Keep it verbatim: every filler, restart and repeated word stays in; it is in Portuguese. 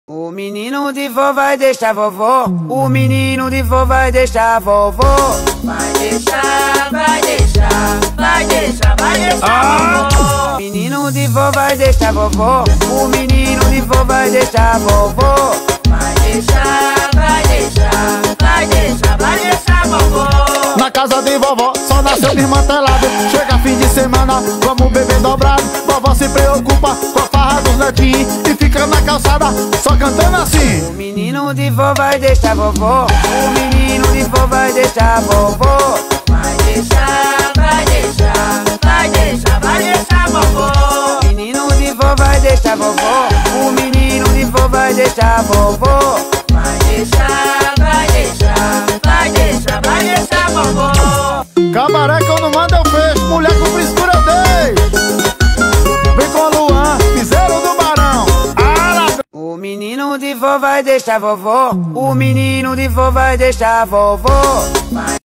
O menino de vó vai deixar vovó. O menino de vó vai deixar vovó. Vai deixar, vai deixar, vai deixar, vai deixar Ah! vovó. O menino de vó vai deixar vovó. O menino de vó vai deixar vovó. Vai deixar, vai deixar, vai deixar, vai deixar vovó. Na casa de vovó só nasceu desmantelado. Chega fim de semana, vamos beber dobrado. Vovó se preocupa com a farra dos netinhos e fica na calçada só cantando assim. O menino de vó vai deixar vovó. O menino de vó vai deixar vovó. Vai deixar, vai deixar, vai deixar, vai deixar vovó. O menino de vó vai deixar vovó. O menino de vó vai deixar vovó. Vai deixar, vai deixar, vai deixar, vai deixar vovó. Cabaré que eu não mando eu fecho, mulher com frescura eu deixo. Vem com o Luan, piseiro do Barão. Ara... O menino de vó vai deixar vovó. O menino de vó vai deixar vovó. Vai